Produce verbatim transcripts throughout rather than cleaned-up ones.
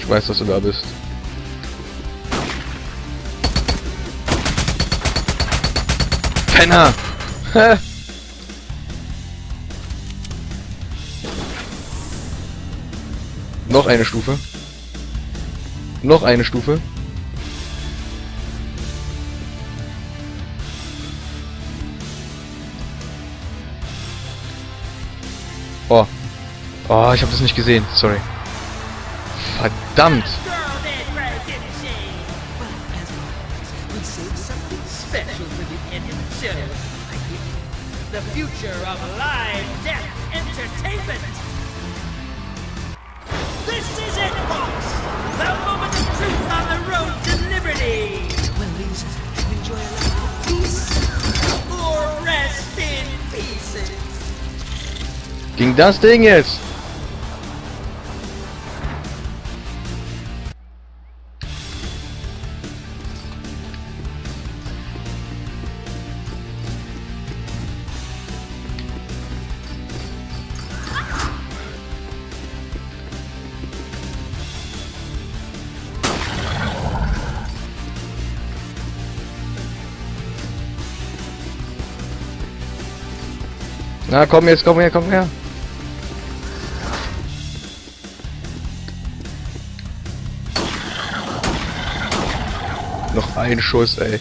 Ich weiß, dass du da bist. Penner! Hä? Noch eine Stufe. Noch eine Stufe. Oh. Oh, ich habe das nicht gesehen. Sorry. Verdammt. The future of live death entertainment. This is it, folks. The moment of truth on the road to liberty. Well, ladies, enjoy a life of peace or rest in pieces. Ging das Ding jetzt? Na komm jetzt, komm her, komm her. Noch ein Schuss, ey.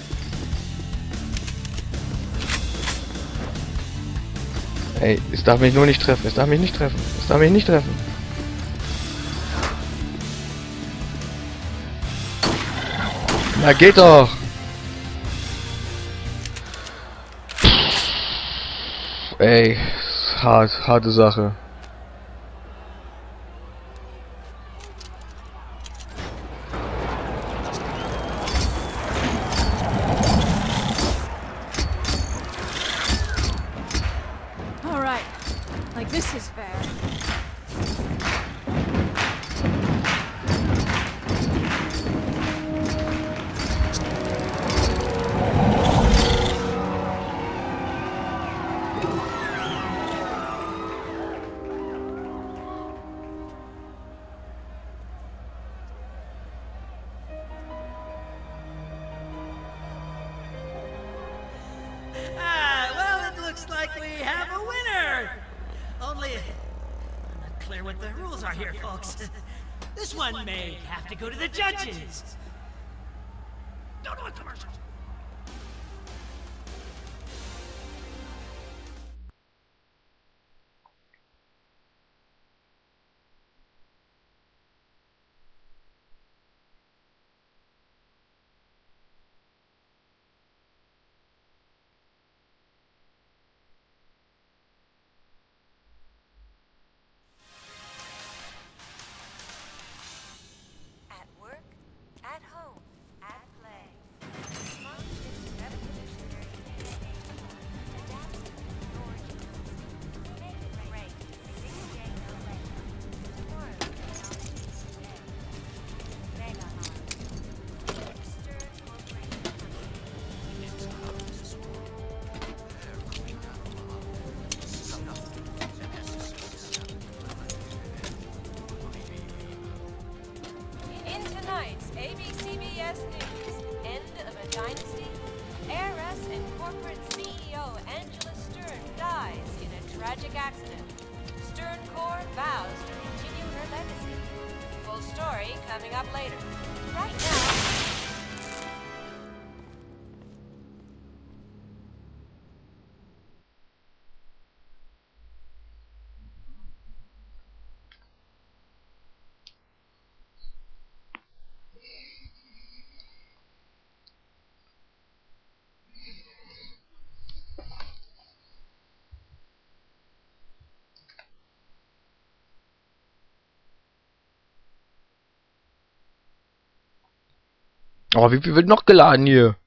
Ey, es darf mich nur nicht treffen, es darf mich nicht treffen, es darf mich nicht treffen. Na geht doch. Ey, hart, harte Sache. All right, like this is fair. Ah, well, it looks like we have a winner. Only, I'm not clear what the rules are here, folks. This one may have to go to the judges. Don't want commercials. At work, at home, at play. Smart is revolutionary. Adaptive originals. Make it great. Single day no late. Tomorrow technology today. Mega Mart. Stern Corporation. In tonight's A B C B S News, end of a dynasty, heiress and corporate C E O Angela Stern dies in a tragic accident. Stern Corp vows to continue her legacy. Full story coming up later. Right now... Oh, wie viel wird noch geladen hier?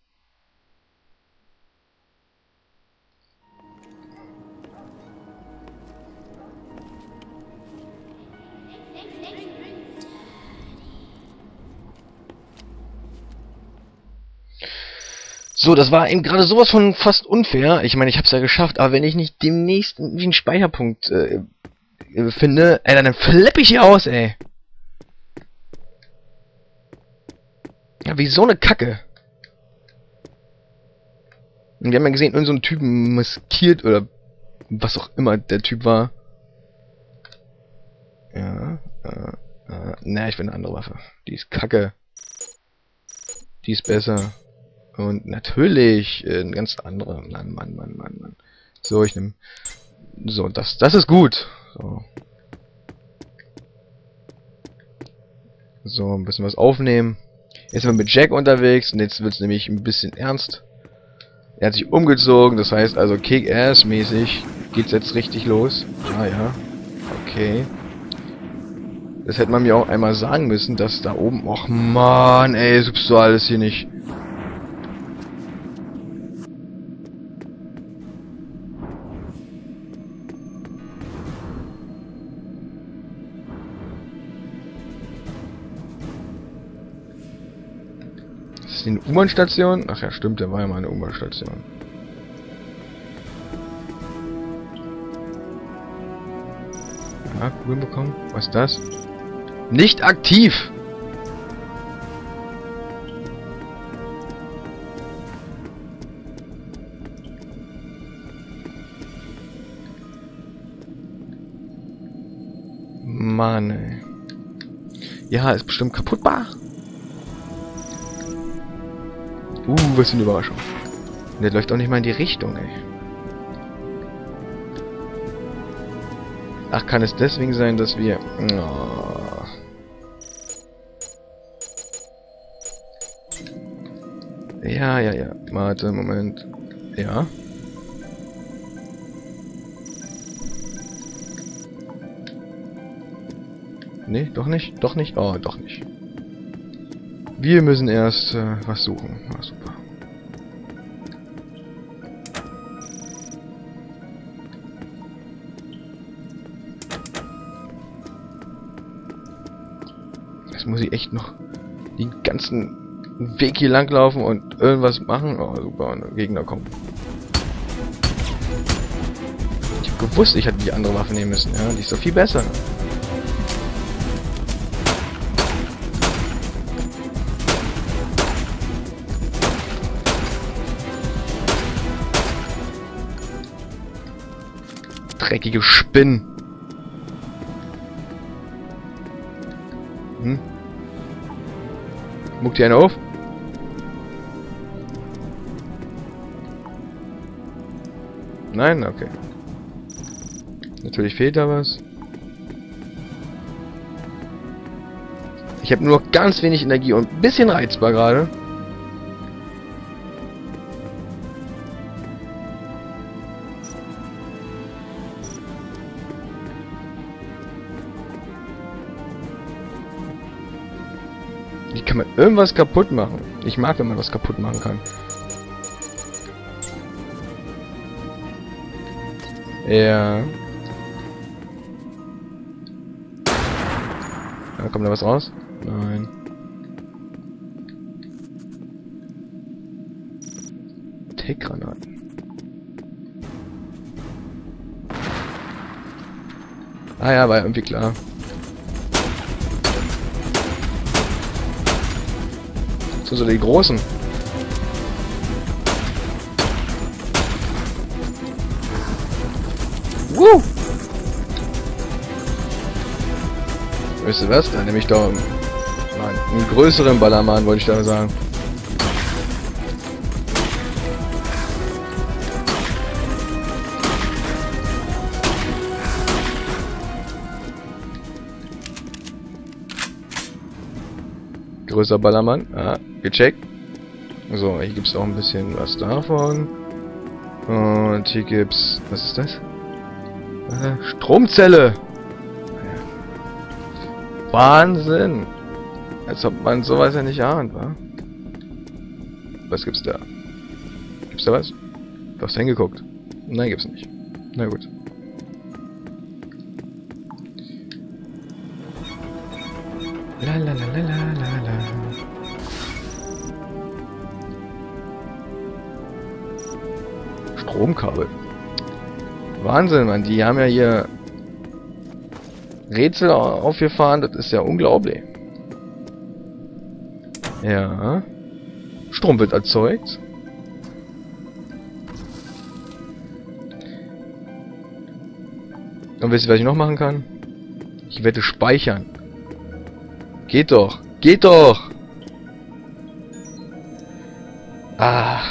So, das war eben gerade sowas von fast unfair. Ich meine, ich hab's ja geschafft, aber wenn ich nicht demnächst einen Speicherpunkt äh, finde, ey, dann flippe ich hier aus, ey. Ja, wie so eine Kacke. Und wir haben ja gesehen, irgend so ein Typen maskiert oder was auch immer der Typ war. Ja, äh, äh, na, ich will eine andere Waffe. Die ist kacke. Die ist besser. Und natürlich äh, eine ganz andere. Mann, Mann, Mann, Mann, Mann. So, ich nehme... So, das, das ist gut. So. So, ein bisschen was aufnehmen. Jetzt sind wir mit Jack unterwegs und jetzt wird es nämlich ein bisschen ernst. Er hat sich umgezogen, das heißt also Kick-Ass-mäßig geht's jetzt richtig los. Ah ja, okay. Das hätte man mir auch einmal sagen müssen, dass da oben... Och man, ey, das gibt's so alles hier nicht. Ist die eine U-Bahn-Station? Ach ja, stimmt, der war ja mal eine U-Bahn-Station. Ja, Kugeln bekommen. Was ist das? Nicht aktiv! Mann, ey. Ja, ist bestimmt kaputtbar. Uh, was für eine Überraschung. Und der läuft auch nicht mal in die Richtung, ey. Ach, kann es deswegen sein, dass wir... Oh. Ja, ja, ja. Warte, Moment. Ja. Nee, doch nicht? Doch nicht? Oh, doch nicht. Wir müssen erst äh, was suchen. Ah, super. Jetzt muss ich echt noch den ganzen Weg hier lang laufen und irgendwas machen. Oh, super, und der Gegner kommt. Ich hab gewusst, ich hätte die andere Waffe nehmen müssen. Ja, die ist doch viel besser. Dreckige Spinnen. Hm? Muckt hier einer auf? Nein? Okay. Natürlich fehlt da was. Ich habe nur noch ganz wenig Energie und ein bisschen reizbar gerade. Wie kann man irgendwas kaputt machen? Ich mag, wenn man was kaputt machen kann. Ja. Ja, kommt da was raus? Nein. Take-Granaten. Ah ja, war ja irgendwie klar. So, so die großen. Woo! Weißt du was? Da nehme ich doch einen, einen größeren Ballermann, wollte ich da sagen. Größer Ballermann. Ah, gecheckt. So, hier gibt es auch ein bisschen was davon. Und hier gibt's... Was ist das? Äh, Stromzelle! Wahnsinn! Als ob man sowas ja nicht ahnt, wa? Was gibt's da? Gibt's da was? Du hast hingeguckt. Nein, gibt's nicht. Na gut. La la la la la la la. Stromkabel. Wahnsinn, Mann. Die haben ja hier Rätsel aufgefahren. Das ist ja unglaublich. Ja. Strom wird erzeugt. Und wisst ihr, was ich noch machen kann? Ich werde speichern. Geht doch. Geht doch. Ah.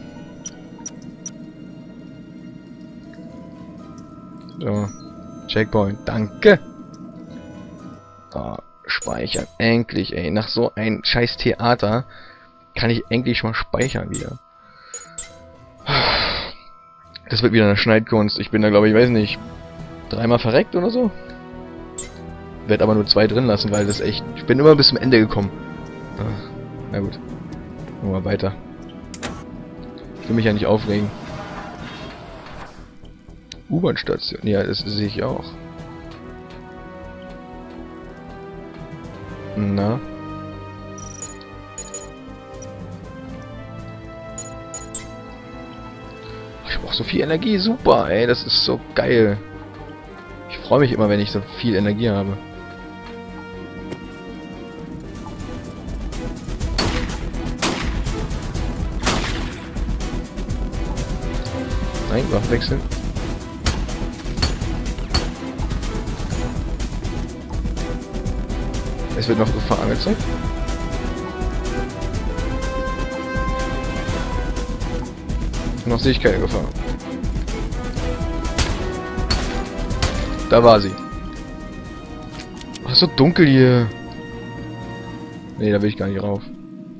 So. Checkpoint. Danke. Oh, speichern. Endlich, ey. Nach so ein scheiß Theater kann ich endlich mal speichern wieder. Das wird wieder eine Schneidkunst. Ich bin da, glaube ich, weiß nicht, dreimal verreckt oder so. Werd aber nur zwei drin lassen, weil das echt... Ich bin immer bis zum Ende gekommen. Ah, na gut. Machen wir weiter. Ich will mich ja nicht aufregen. U-Bahn-Station. Ja, das sehe ich auch. Na? Ich brauche so viel Energie. Super, ey. Das ist so geil. Ich freue mich immer, wenn ich so viel Energie habe. Nein, Waffe wechseln. Es wird noch Gefahr angezeigt. Noch sehe ich keine Gefahr. Da war sie. Oh, ist so dunkel hier. Nee, da will ich gar nicht rauf.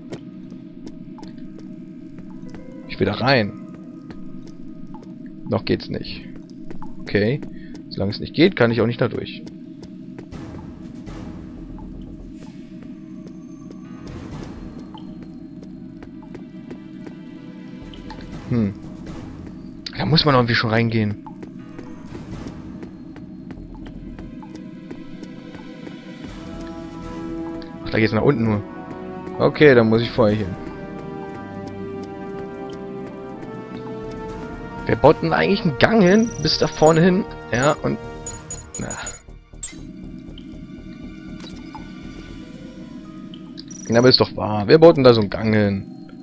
Ich will da rein. Noch geht's nicht. Okay. Solange es nicht geht, kann ich auch nicht da durch. Hm. Da muss man irgendwie schon reingehen. Ach, da geht's nach unten nur. Okay, dann muss ich vorher hin. Wir bauten eigentlich einen Gang hin, bis da vorne hin. Ja, und... Na. Na, aber ist doch wahr. Wir bauten da so einen Gang hin.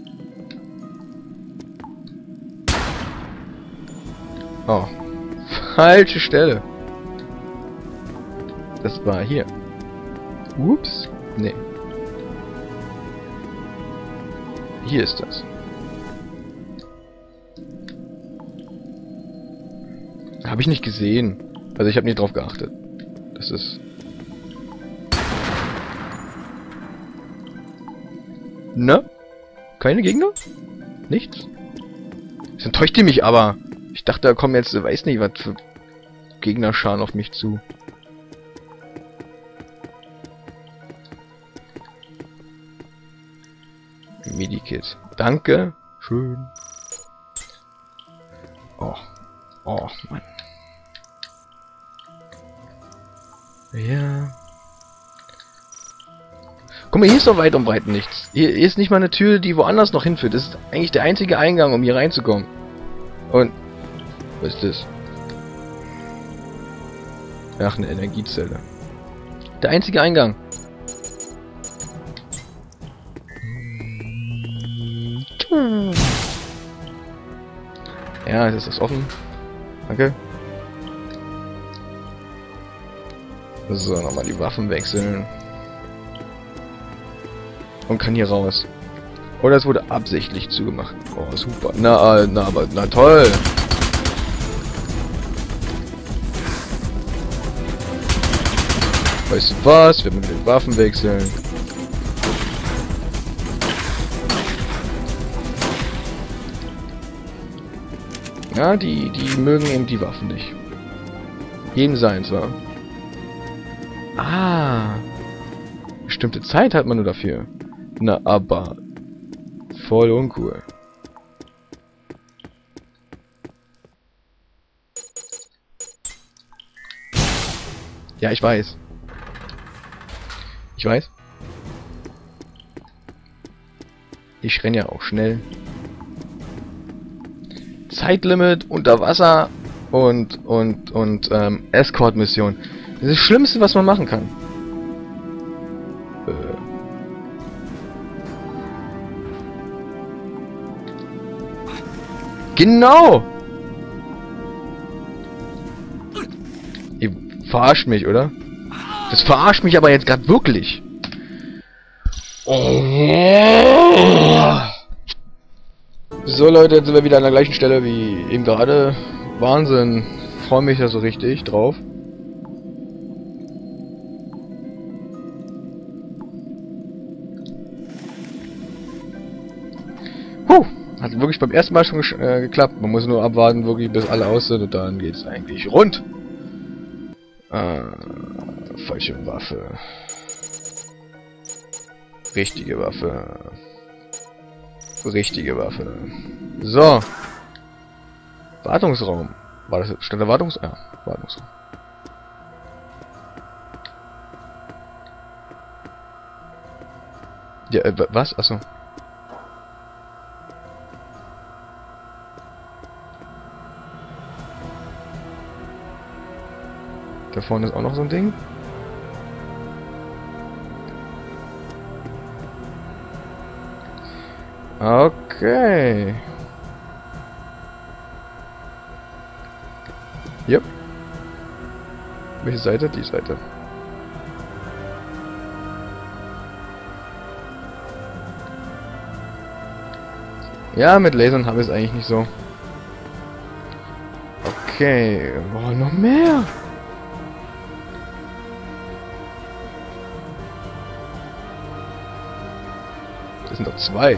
Oh. Falsche Stelle. Das war hier. Ups. Nee. Hier ist das. Habe ich nicht gesehen. Also ich habe nicht drauf geachtet. Das ist... Na? Keine Gegner? Nichts? Das enttäuscht die mich aber. Ich dachte, da kommen jetzt, weiß nicht, was für Gegnerscharen auf mich zu. Medikit. Danke. Schön. Oh. Oh, Mann. Ja. Guck mal, hier ist doch weit und breit nichts. Hier ist nicht mal eine Tür, die woanders noch hinführt. Das ist eigentlich der einzige Eingang, um hier reinzukommen. Und... Was ist das? Ach, eine Energiezelle. Der einzige Eingang. Ja, jetzt ist das offen. Danke. So, nochmal die Waffen wechseln. Und kann hier raus. Oder es wurde absichtlich zugemacht. Oh, super. Na, äh, na, aber, na toll. Weißt du was? Wir müssen die Waffen wechseln. Ja, die, die mögen eben die Waffen nicht. Jedem seins, wa? Ah. Bestimmte Zeit hat man nur dafür. Na, aber... Voll uncool. Ja, ich weiß. Ich weiß. Ich renne ja auch schnell. Zeitlimit, unter Wasser und und und ähm, Escort-Mission. Das ist das Schlimmste, was man machen kann. Äh. Genau! Ihr verarscht mich, oder? Das verarscht mich aber jetzt gerade wirklich. So Leute, jetzt sind wir wieder an der gleichen Stelle wie eben gerade. Wahnsinn. Freue mich da so richtig drauf. Puh, hat wirklich beim ersten Mal schon äh, geklappt. Man muss nur abwarten, wirklich bis alle aus sind und dann geht's eigentlich rund. Äh, falsche Waffe. Richtige Waffe. Richtige Waffe. So. Wartungsraum. War das stand der Wartungs... Ja, Wartungsraum. Ja, äh, was? Achso. Da vorne ist auch noch so ein Ding. Okay. Yep. Welche Seite? Die Seite. Ja, mit Lasern habe ich es eigentlich nicht so. Okay. Oh, noch mehr. Das sind doch zwei.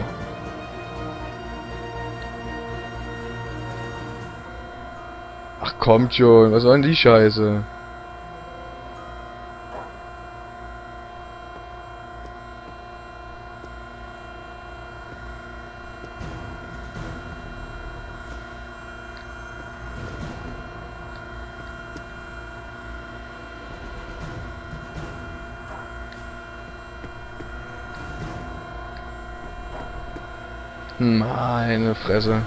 Ach kommt schon, was soll denn die Scheiße? Meine Fresse.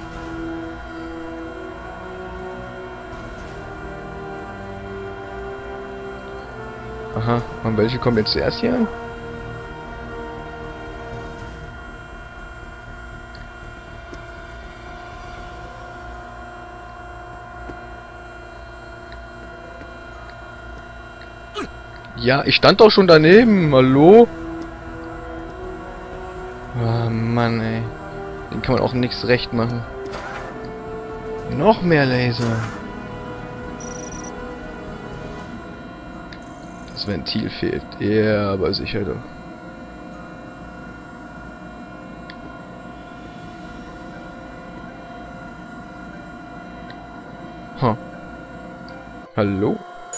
Aha, und welche kommt jetzt zuerst hier an? Ja, ich stand doch schon daneben, hallo? Oh Mann, ey. Den kann man auch nichts recht machen. Noch mehr Laser. Das Ventil fehlt. Ja, aber sicher doch. Huh. Hallo?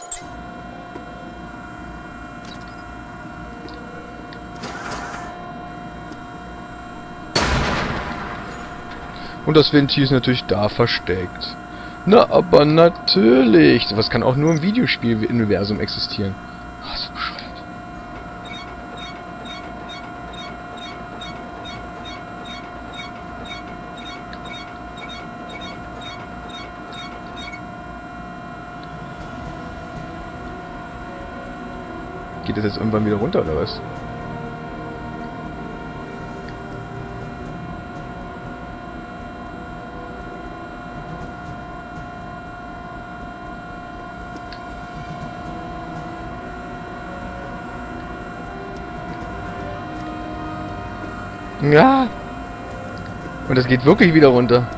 Und das Ventil ist natürlich da versteckt. Na, aber natürlich. Sowas kann auch nur im Videospiel-Universum existieren. Ach, so bescheuert. Geht das jetzt irgendwann wieder runter, oder was? Ja. Und es geht wirklich wieder runter.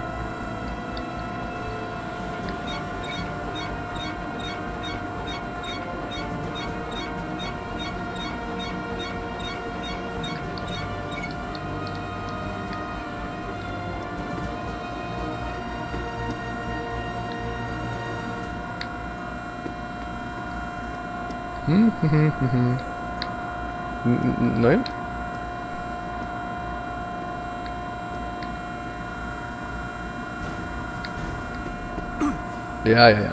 Hm, hm, hm, hm, hm. Nein. Ja, ja, ja.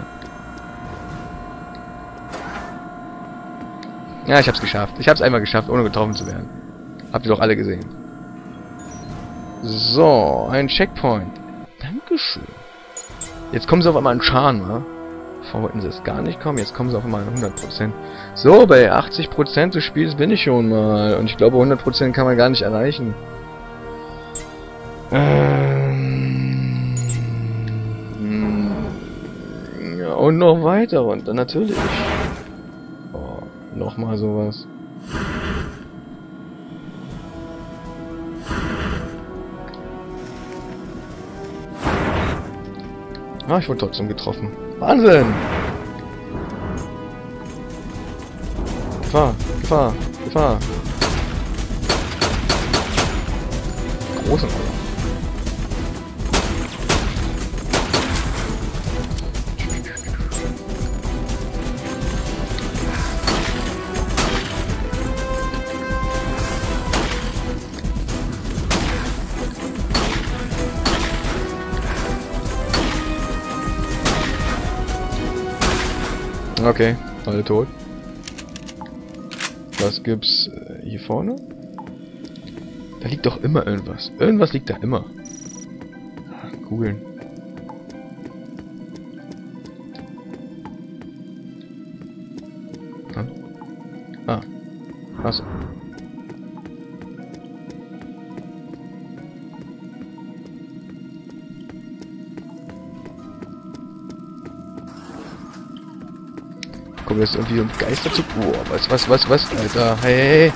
Ja, ich hab's geschafft. Ich hab's einmal geschafft, ohne getroffen zu werden. Habt ihr doch alle gesehen. So, ein Checkpoint. Dankeschön. Jetzt kommen sie auf einmal an Schaden, wa? Vorher wollten sie es gar nicht kommen, jetzt kommen sie auf einmal an hundert Prozent. So, bei achtzig Prozent des Spiels bin ich schon mal. Und ich glaube, hundert Prozent kann man gar nicht erreichen. Ähm... Und noch weiter runter, natürlich. Oh, nochmal sowas. Ah, ich wurde trotzdem getroffen. Wahnsinn! Gefahr, Gefahr, Gefahr. Großen Roller. Okay, alle tot. Was gibt's äh, hier vorne? Da liegt doch immer irgendwas. Irgendwas liegt da immer. Ah, Kugeln. Hm? Ah. Achso. Kommt jetzt irgendwie um Geisterzug. Oh, was, was, was, was, Alter. Hey, hey, hey.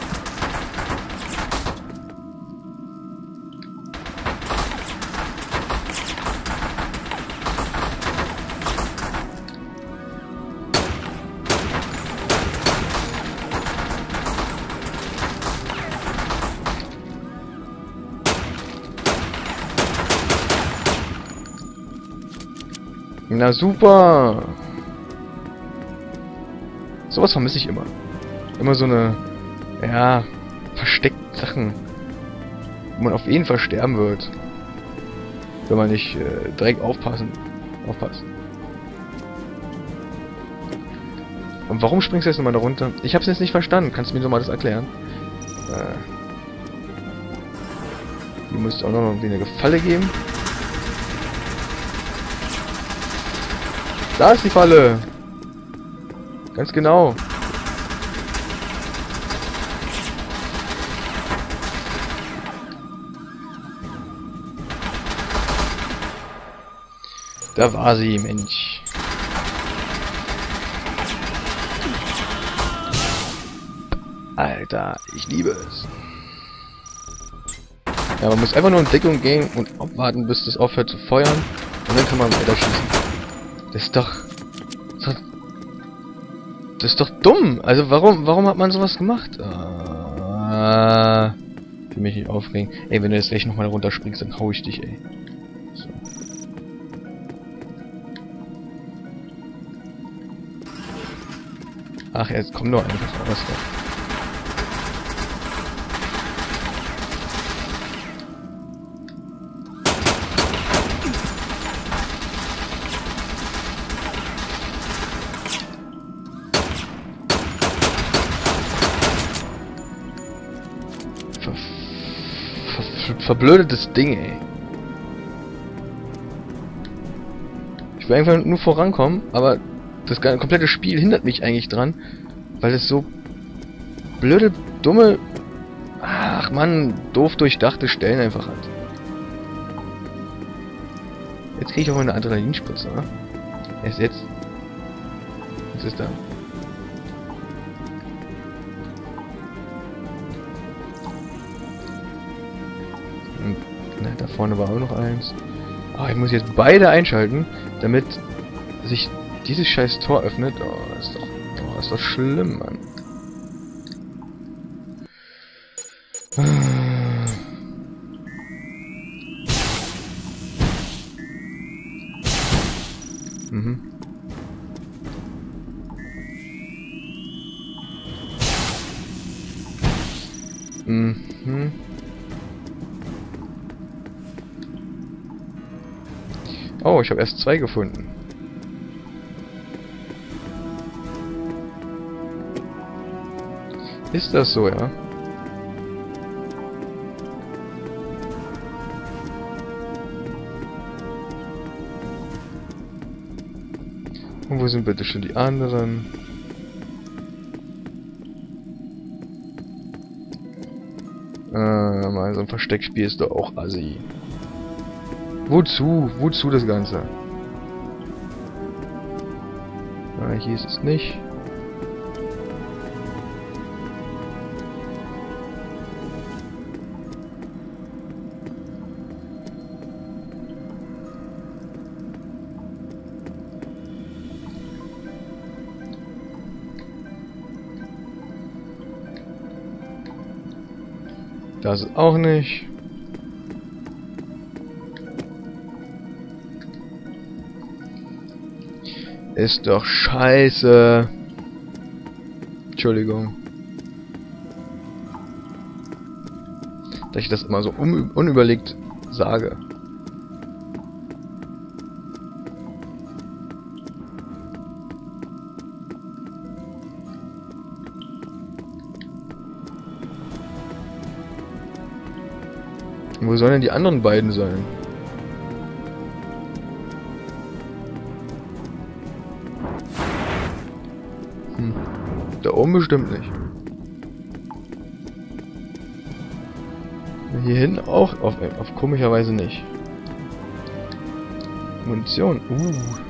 Na super. Sowas vermisse ich immer. Immer so eine, ja, versteckte Sachen, wo man auf jeden Fall sterben wird, wenn man nicht äh, direkt aufpassen, aufpasst. Und warum springst du jetzt nochmal da runter? Ich hab's jetzt nicht verstanden. Kannst du mir nochmal das erklären? Äh, hier müsste auch noch irgendwie eine Falle geben. Da ist die Falle! Ganz genau. Da war sie, Mensch. Alter, ich liebe es. Ja, man muss einfach nur in Deckung gehen und abwarten, bis das aufhört zu feuern. Und dann kann man weiter schießen. Das ist doch... Das ist doch, das ist doch dumm. Also warum warum hat man sowas gemacht? Ah, ich will mich nicht aufregen. Ey, wenn du jetzt gleich nochmal runterspringst, dann hau ich dich, ey. So. Ach, jetzt komm doch einfach raus. Ver ver verblödetes Ding, ey. Ich will einfach nur vorankommen, aber das komplette Spiel hindert mich eigentlich dran, weil es so blöde, dumme, ach man, doof durchdachte Stellen einfach hat. Jetzt kriege ich auch eine Adrenalinspritze, ne? Erst jetzt. Was ist da? Und, na, da vorne war auch noch eins. Oh, ich muss jetzt beide einschalten, damit sich dieses scheiß Tor öffnet. Oh, das ist doch, oh, das ist doch schlimm, Mann. Mhm. Mhm. Oh, ich habe erst zwei gefunden. Ist das so, ja? Und wo sind bitte schon die anderen? Äh, mal so ein Versteckspiel ist doch auch assi. Wozu? Wozu das Ganze? hier ist es nicht. Das ist auch nicht. Ist doch scheiße. Entschuldigung. Dass ich das immer so un unüberlegt sage. Wo sollen denn die anderen beiden sein? Hm. Da oben bestimmt nicht. Hier hinten auch auf, auf komischerweise nicht. Munition. Uh.